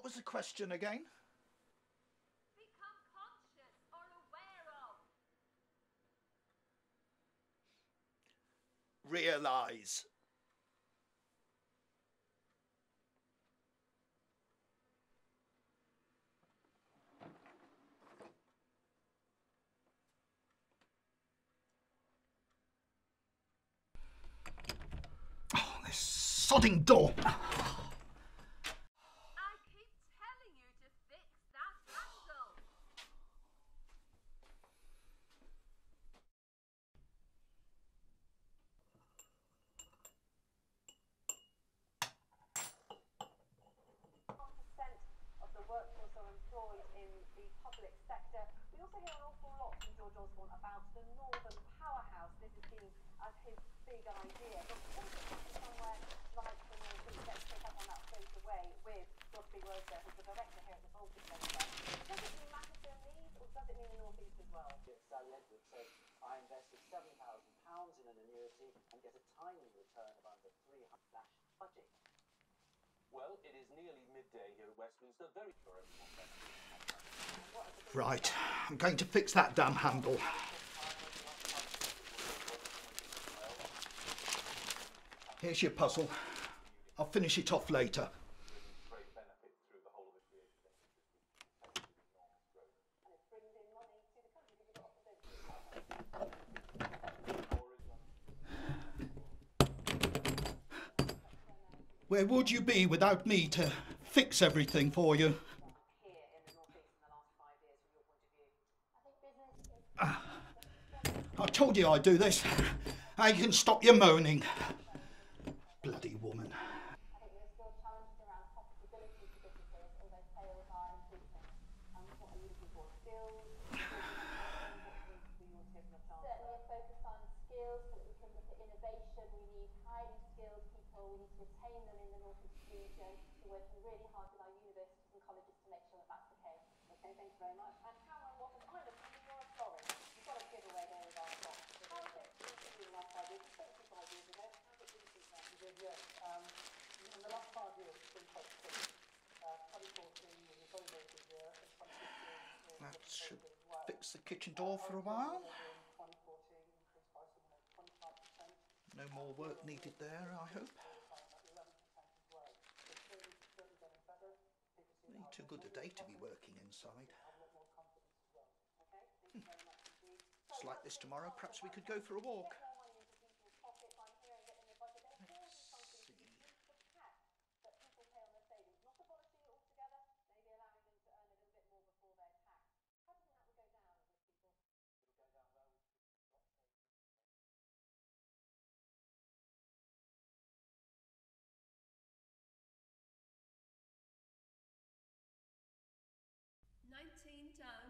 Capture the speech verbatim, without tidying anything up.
was the question again? Become conscious or aware of. Realise. Oh, this sodding door. I keep telling you to fix that handle. percent of the workforce are employed in the public sector. We also hear an awful lot from George Osborne about the Northern Powerhouse. This is seen as his big idea. But what is it somewhere like the North East? Let's pick up on that straight away with Godfrey Wordsworth, who's the director here at the Baltic Centre. Does it mean Manchester needs, or does it mean the North East as well? Sally Edwards said, I invested seven thousand pounds in an annuity and get a tiny return of under three hundred dash budget. Well, it is nearly midday here at Westminster. Very sure everyone. Right, I'm going to fix that damn handle. Here's your puzzle. I'll finish it off later. Where would you be without me to fix everything for you? Ah, I told you I'd do this. I can stop you moaning. Bloody woman. I think there are still challenges around profitability for businesses, although sales are increasing. Um, what are you looking for? Skills? Certainly a focus on skills so that we can look at innovation. We need highly skilled people. We need to retain them in the North East region. We're working really hard with our universities and colleges to make sure that that's the case. Okay, thank you very much. And Cameron Waters, I'm assuming you're a florist. You've got a giveaway here with our box. How has it been for you the last five years? forty-five years ago. How has it been since then? Yes, yes. Um, in the last five years, it's been quite quick. Uh, twenty fourteen was a very, very good year, and twenty fifteen That should fix the kitchen door for a while. twenty fourteen increased by something like twenty-five percent. No more work needed there, I hope. Ain't too good a day to be working inside. Hmm. It's like this tomorrow, perhaps we could go for a walk. Nineteen down.